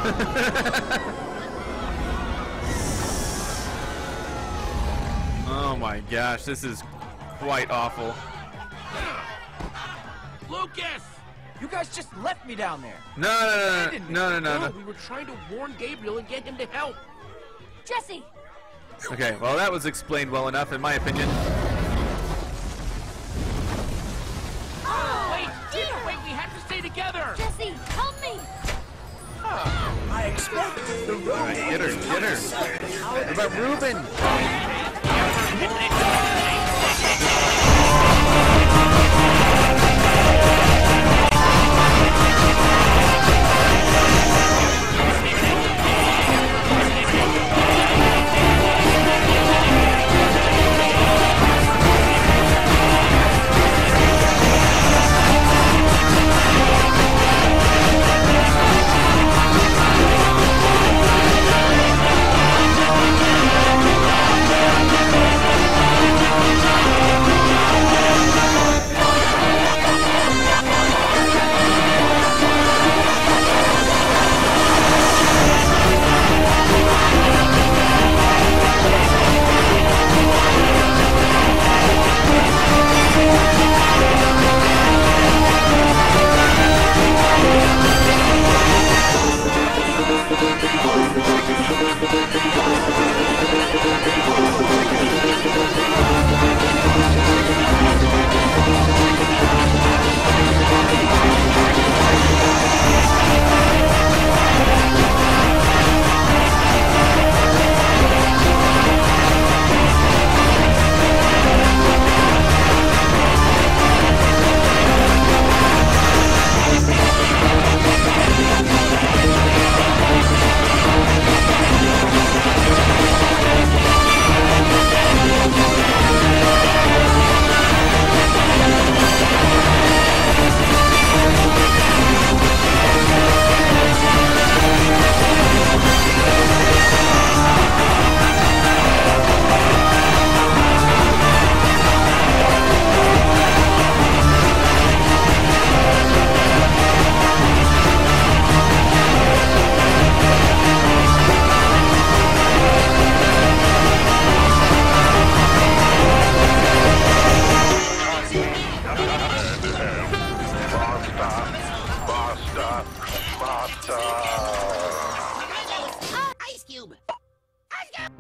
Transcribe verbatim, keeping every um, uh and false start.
Oh my gosh, this is quite awful. Lucas! You guys just left me down there. No, no, no, no, no, no, no. We were trying to warn Gabriel and get him to help. Jesse! Okay, well that was explained well enough in my opinion. Oh, Wait, dear. wait, we have to stay together. Jesse, help me! I expect the road. Alright, get her, get her. What about Ruben? Ice Cube! Ice Cube!